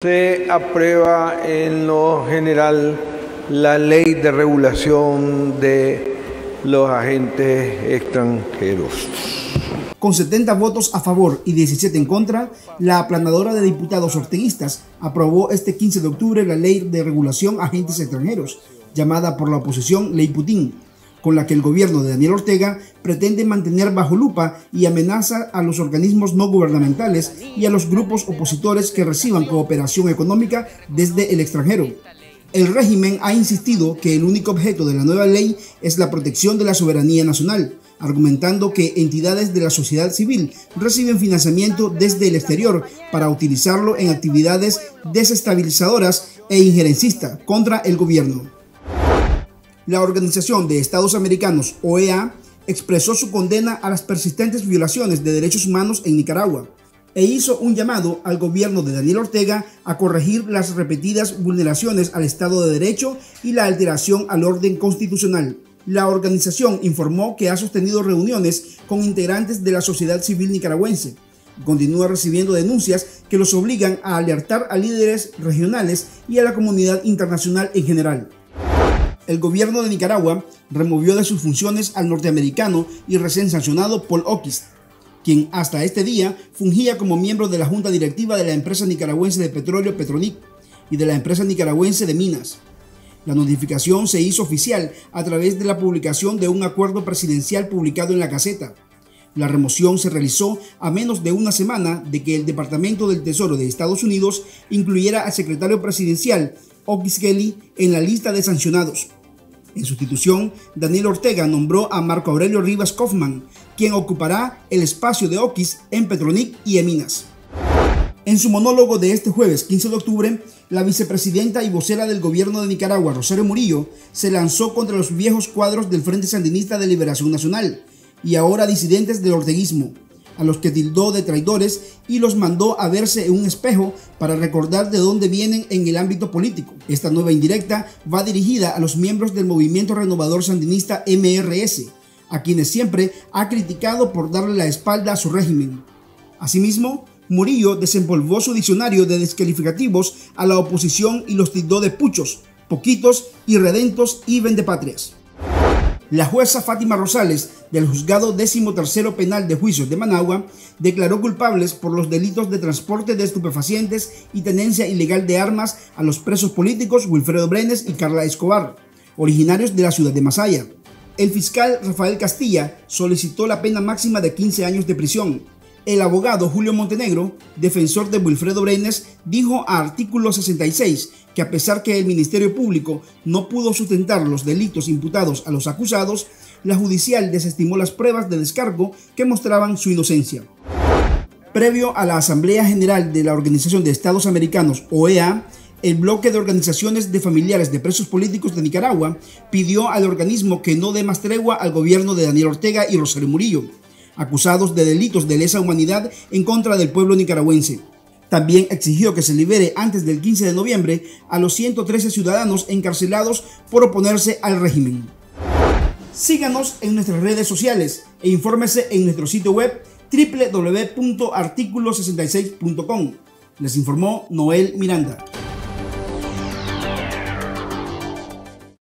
Se aprueba en lo general la ley de regulación de los agentes extranjeros. Con 70 votos a favor y 17 en contra, la aplanadora de diputados orteguistas aprobó este 15 de octubre la ley de regulación a agentes extranjeros, llamada por la oposición Ley Putin, con la que el gobierno de Daniel Ortega pretende mantener bajo lupa y amenaza a los organismos no gubernamentales y a los grupos opositores que reciban cooperación económica desde el extranjero. El régimen ha insistido que el único objeto de la nueva ley es la protección de la soberanía nacional, argumentando que entidades de la sociedad civil reciben financiamiento desde el exterior para utilizarlo en actividades desestabilizadoras e injerencistas contra el gobierno. La Organización de Estados Americanos, OEA, expresó su condena a las persistentes violaciones de derechos humanos en Nicaragua e hizo un llamado al gobierno de Daniel Ortega a corregir las repetidas vulneraciones al Estado de Derecho y la alteración al orden constitucional. La organización informó que ha sostenido reuniones con integrantes de la sociedad civil nicaragüense y continúa recibiendo denuncias que los obligan a alertar a líderes regionales y a la comunidad internacional en general. El gobierno de Nicaragua removió de sus funciones al norteamericano y recién sancionado Paul Oquist, quien hasta este día fungía como miembro de la junta directiva de la empresa nicaragüense de petróleo Petronic y de la empresa nicaragüense de minas. La notificación se hizo oficial a través de la publicación de un acuerdo presidencial publicado en la Gaceta. La remoción se realizó a menos de una semana de que el Departamento del Tesoro de Estados Unidos incluyera al secretario presidencial Oquist Kelly en la lista de sancionados. En sustitución, Daniel Ortega nombró a Marco Aurelio Rivas Kaufmann, quien ocupará el espacio de Oquist en Petronic y en Minas. En su monólogo de este jueves 15 de octubre, la vicepresidenta y vocera del gobierno de Nicaragua, Rosario Murillo, se lanzó contra los viejos cuadros del Frente Sandinista de Liberación Nacional y ahora disidentes del orteguismo, a los que tildó de traidores y los mandó a verse en un espejo para recordar de dónde vienen en el ámbito político. Esta nueva indirecta va dirigida a los miembros del Movimiento Renovador Sandinista MRS, a quienes siempre ha criticado por darle la espalda a su régimen. Asimismo, Murillo desempolvó su diccionario de descalificativos a la oposición y los tildó de puchos, poquitos, irredentos y vendepatrias. La jueza Fátima Rosales, del Juzgado 13º Penal de Juicios de Managua, declaró culpables por los delitos de transporte de estupefacientes y tenencia ilegal de armas a los presos políticos Wilfredo Brenes y Carla Escobar, originarios de la ciudad de Masaya. El fiscal Rafael Castilla solicitó la pena máxima de 15 años de prisión. El abogado Julio Montenegro, defensor de Wilfredo Brenes, dijo a Artículo 66 que a pesar que el Ministerio Público no pudo sustentar los delitos imputados a los acusados, la judicial desestimó las pruebas de descargo que mostraban su inocencia. Previo a la Asamblea General de la Organización de Estados Americanos, OEA, el bloque de organizaciones de familiares de presos políticos de Nicaragua pidió al organismo que no dé más tregua al gobierno de Daniel Ortega y Rosario Murillo, acusados de delitos de lesa humanidad en contra del pueblo nicaragüense. También exigió que se libere antes del 15 de noviembre a los 113 ciudadanos encarcelados por oponerse al régimen. Síganos en nuestras redes sociales e infórmese en nuestro sitio web www.articulo66.com. Les informó Noel Miranda.